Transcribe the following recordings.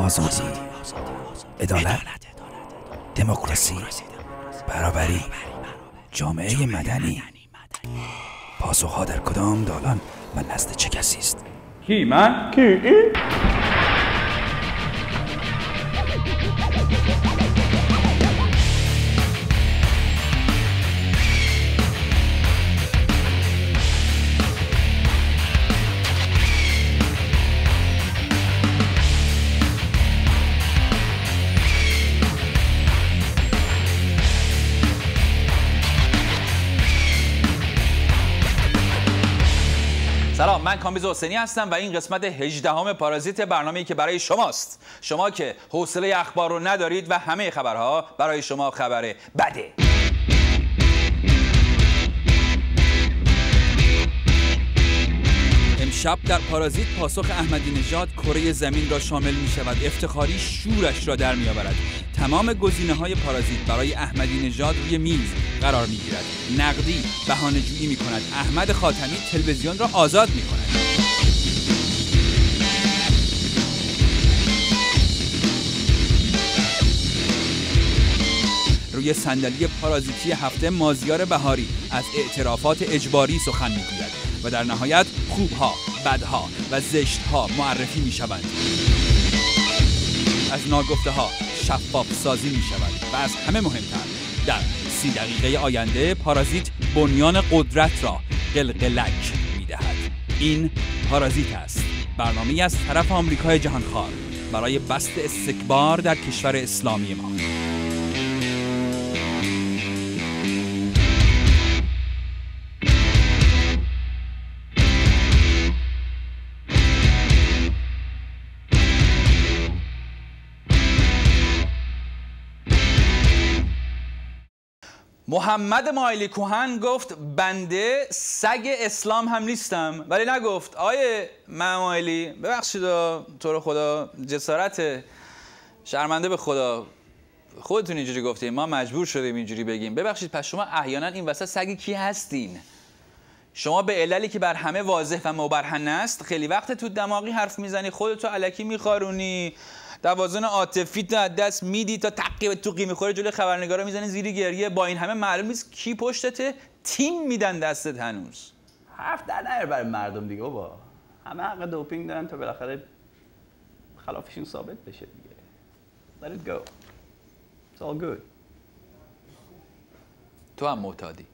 آزادی، عدالت، دموکراسی، برابری، جامعه مدنی. پاسخها در کدام دالان و نزد چه کسی است؟ کی من؟ کی این؟ سلام، من کامیز حسینی هستم و این قسمت 18 پارازیت، برنامه‌ای که برای شماست. شما که حوصله اخبار رو ندارید و همه خبرها برای شما خبر بده. امشب در پارازیت پاسخ احمدی نژاد کره زمین را شامل می شود. افتخاری شورش را در می آورد. تمام گزینه‌های پارازیت برای احمدی نژاد روی میز قرار می گیرد. نقدی بهانه‌جویی می کند. احمد خاتمی تلویزیون را آزاد می کند. روی صندلی پارازیتی هفته مازیار بهاری از اعترافات اجباری سخن می‌گوید و در نهایت خوبها، بدها و زشتها معرفی می‌شوند. از ناگفته‌ها شفاف سازی می‌شود و از همه مهمتر در 30 دقیقه آینده پارازیت بنیان قدرت را قلقلک می‌دهد. این پارازیت است، برنامه‌ای از طرف آمریکای جهانخوار برای بسط استکبار در کشور اسلامی ما. محمد مایلی کوهن گفت بنده سگ اسلام هم نیستم، ولی نگفت آیه مایلی ببخشید تو رو خدا، جسارت، شرمنده به خدا، خودتون اینجوری گفتین، ما مجبور شدیم اینجوری بگیم. ببخشید پس شما احیانا این وسط سگ کی هستین؟ شما به عللی که بر همه واضح و مبرهن است خیلی وقت تو دماغی حرف میزنی، خودتو الکی میخارونی، توازن عاطفی تو از دست میدی، تا تقی توقی میخوره جلوی خبرنگارا میزنی زیر گریه. با این همه معلوم نیست کی پشتته، تیم میدن دستت هنوز. حرف در نیار برای مردم دیگه بابا. همه حق دوپینگ دارن تا بالاخره خلافشون ثابت بشه دیگه. Let it go. It's all good. تو هم معتادی.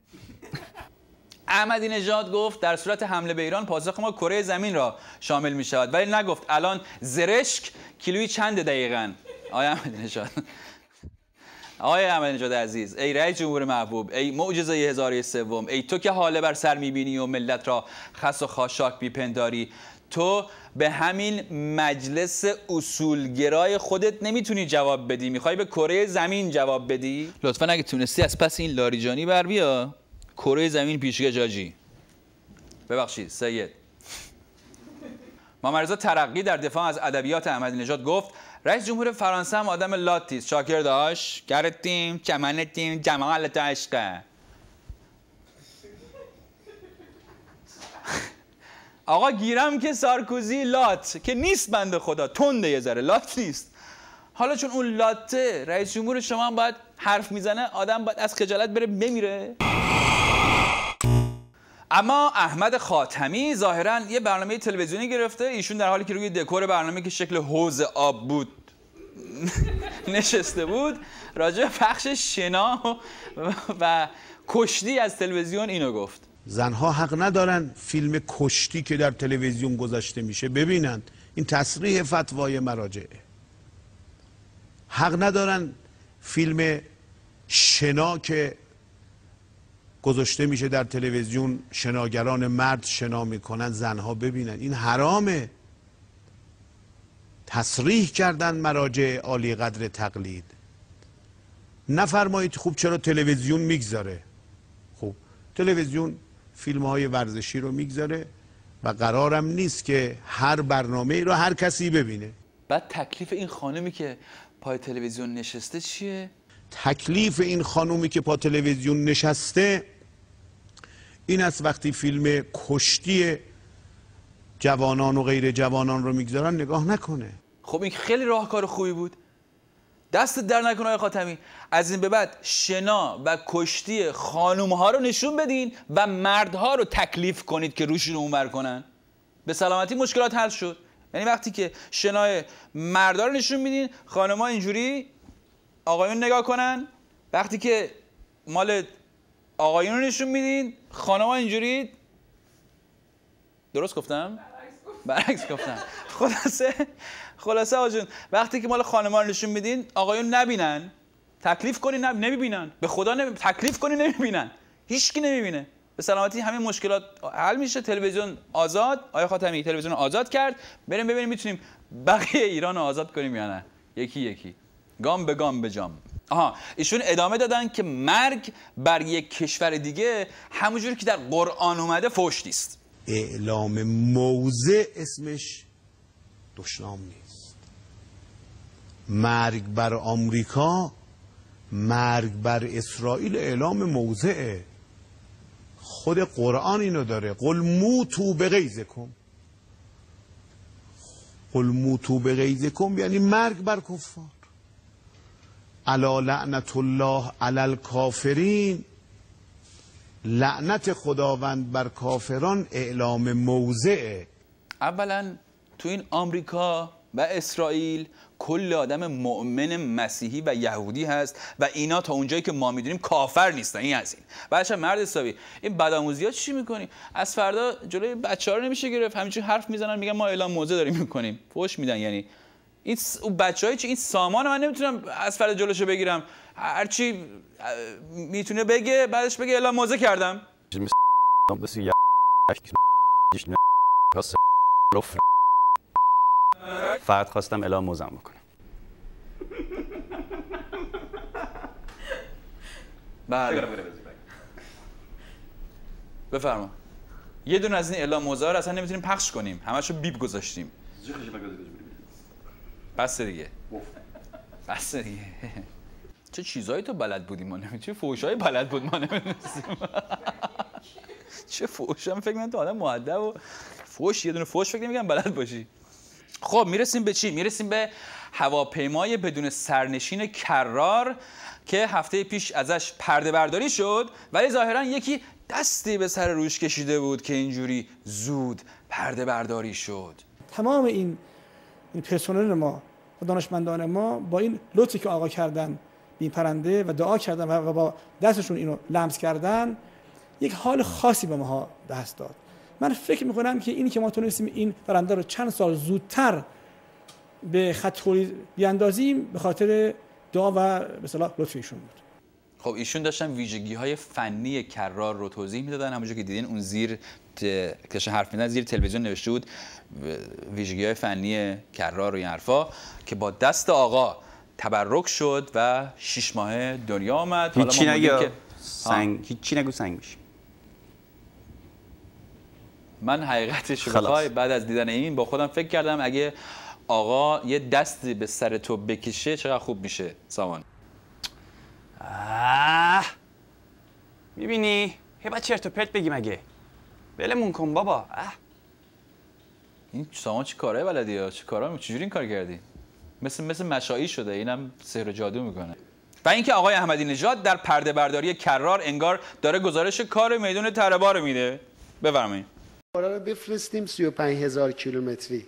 احمدی نژاد گفت در صورت حمله به ایران پاسخ ما کره زمین را شامل می شود، ولی نگفت الان زرشک کیلویی چنده دقیقاً. آقای احمدی نژاد، آقای احمدی نژاد عزیز، ای رئیس جمهور محبوب، ای معجزه 1003، ای تو که حاله بر سر میبینی و ملت را خس و خاشاک میپنداری، تو به همین مجلس اصولگرای خودت نمیتونی جواب بدی، میخوای به کره زمین جواب بدی؟ لطفاً اگه تونستی از پس این لاریجانی بر بیا. کره زمین پیشگاه جاجی. ببخشید سید. محمد رضا ترقی در دفاع از ادبیات احمدی نژاد گفت رئیس جمهور فرانسه هم آدم لاتی است. شاکر داشت گرتیم چمنتیم جمالت عشقه. آقا گیرم که سارکوزی لات که نیست، بنده خدا تنده یه ذره، لات نیست. حالا چون اون لاته رئیس جمهور شما هم باید حرف میزنه، آدم باید از خجالت بره بمیره. اما احمد خاتمی ظاهراً یه برنامه تلویزیونی گرفته، ایشون در حالی که روی دکور برنامه که شکل حوض آب بود نشسته بود، راجع به پخش شنا و کشتی از تلویزیون اینو گفت. زنها حق ندارن فیلم کشتی که در تلویزیون گذاشته میشه ببینند. این تصریح فتوای مراجعه. حق ندارن فیلم شنا که گذاشته میشه در تلویزیون، شناگران مرد شنا میکنن، زنها ببینن. این حرامه. تصریح کردن مراجع عالی قدر تقلید. نفرمایید خوب چرا تلویزیون میگذاره. خوب تلویزیون فیلم های ورزشی رو میگذاره و قرارم نیست که هر برنامه رو هر کسی ببینه. بعد تکلیف این خانمی که پای تلویزیون نشسته چیه؟ تکلیف این خانومی که پا تلویزیون نشسته این است وقتی فیلم کشتی جوانان و غیر جوانان رو میگذارن نگاه نکنه. خب این خیلی راهکار خوبی بود. دست در نکنه آقای خاتمی، از این به بعد شنا و کشتی خانوم‌ها رو نشون بدین و مردها رو تکلیف کنید که روشون رو اونور کنن. به سلامتی مشکلات حل شد. یعنی وقتی که شنای مردا رو نشون میدین، خانم‌ها اینجوری آقایون نگاه کنن، وقتی که مال آقایون رو نشون میدین، خانم‌ها اینجوری. درست گفتم؟ برعکس گفتم. خلاصه آقا جون، وقتی که مال خانم‌ها رو نشون میدین، آقایون نبینن، تکلیف کنین نمیبینن. به خدا تکلیف کنین نمیبینن. هیچکی نمیبینه. به سلامتی همه مشکلات حل میشه. تلویزیون آزاد، آقای خاتمی تلویزیون آزاد کرد. بریم ببینیم میتونیم بقیه ایران رو آزاد کنیم یا نه. یکی یکی، گام به گام به جام. ایشون ادامه دادن که مرگ بر یک کشور دیگه همونجوری که در قرآن اومده فحش نیست. اعلام موضع اسمش دشنام نیست. مرگ بر آمریکا، مرگ بر اسرائیل اعلام موضعه. خود قرآن اینو داره، قل موتوا بغیظکم. قل موتوا بغیظکم یعنی مرگ بر کفار. الا لعنت الله علی الکافرین، لعنت خداوند بر کافران اعلام موضعه. اولا تو این آمریکا و اسرائیل کل آدم مؤمن مسیحی و یهودی هست و اینا تا اونجایی که ما میدونیم کافر نیستن. این از این. بعدش مرد حسابی این بدآموزی‌ها چی میکنی؟ از فردا جلوی بچه‌ها رو نمیشه گرفت، همینجوری حرف میزنن میگن ما اعلام موضع داریم میکنیم، فحش میدن. یعنی این بچه‌های چی؟ این سامان من نمیتونم از فردا جلوشو بگیرم، هرچی میتونه بگه بعدش بگه اعلام موضع کردم. فقط خواستم اعلام موضع بکنم. بله بفرما. یه دونه از این اعلام موضع رو اصلا نمیتونیم پخش کنیم، همشو بیپ گذاشتیم. بس دیگه. بس دیگه. چه چیزایی تو بلد بودی ما نمیدونیم، چه فحشایی بلد بود ما نمیدونستیم. چه فحشا، من فکر می‌کنم تو آدم مؤدب و فحش یه دونه فحش فکر نمی‌کنم بلد باشی. خب میرسیم به چی؟ میرسیم به هواپیمای بدون سرنشین کرار که هفته پیش ازش پرده برداری شد، ولی ظاهرا یکی دستی به سر روش کشیده بود که اینجوری زود پرده برداری شد. تمام این پرسنل ما و دانشمندان ما با این لطفی که آقا کردن این پرنده و دعا کردن و با دستشون اینو لمس کردن، یک حال خاصی به ما دست داد. من فکر میکنم که اینی که ما تونستیم این پرنده رو چند سال زودتر به خط تولید بیاندازیم به خاطر دعا و به اصطلاح لطف ایشون بود. خب ایشون داشتن ویژگی‌های فنی کرار رو توضیح میدادن. همونجور که دیدین اون زیر که حرف میزنن زیر تلویزیون نوشته بود ویژگی‌های فنی کرار و این حرفا که با دست آقا تبرک شد و 6 ماه دنیا آمد. هیچی نگو سنگ، هیچی نگو سنگ میشی. من حقیقتش رو بخوای بعد از دیدن این با خودم فکر کردم اگه آقا یه دستی به سر تو بکشه چقدر خوب میشه. سامان میبینی؟ هی بعد چرت و پرت بگی مگه؟ ولمون کن بابا. این سامان چه کارهای بلدی ها؟ چه کارا چجوری این کار کردی؟ مثل مشایی شده، اینم سحر و جادو میکنه. و اینکه آقای احمدی نژاد در پرده برداری کرار انگار داره گزارش کار میدون تربا رو میده. بفرمایید. قراره بفرستیم 35,000 کیلومتری.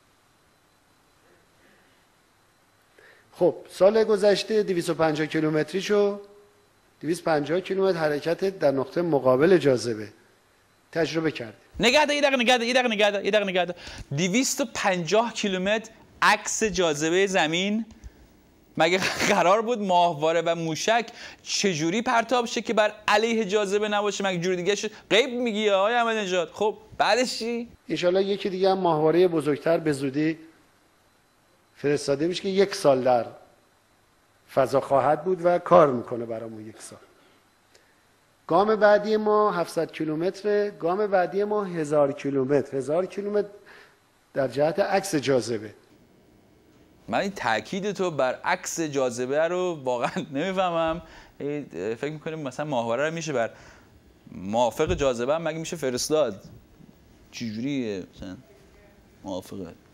خب سال گذشته 250 کیلومتریشو 250 کیلومتر حرکت در نقطه مقابل جاذبه تجربه کرد. نگهده یه دقیقه 250 کیلومتر عکس جاذبه زمین. مگه قرار بود ماهواره و موشک چجوری پرتاب شه که بر علیه جاذبه نباشه؟ مگه جوری دیگه شد؟ غیب میگی آقای احمدی نژاد. خب بعدش چی؟ انشالله یکی دیگه هم ماهواره بزرگتر به زودی فرستاده میشه که 1 سال در فضا خواهد بود و کار میکنه برامون 1 سال. گام بعدی ما 700 کیلومتر، گام بعدی ما 1000 کیلومتر. 1000 کیلومتر در جهت عکس جاذبه. من این تاکید تو بر عکس جاذبه رو واقعا نمیفهمم. فکر میکنیم مثلا ماهواره رو میشه بر موافق جاذبه هم مگه میشه فرستاد؟ چجوریه مثلا موافقه؟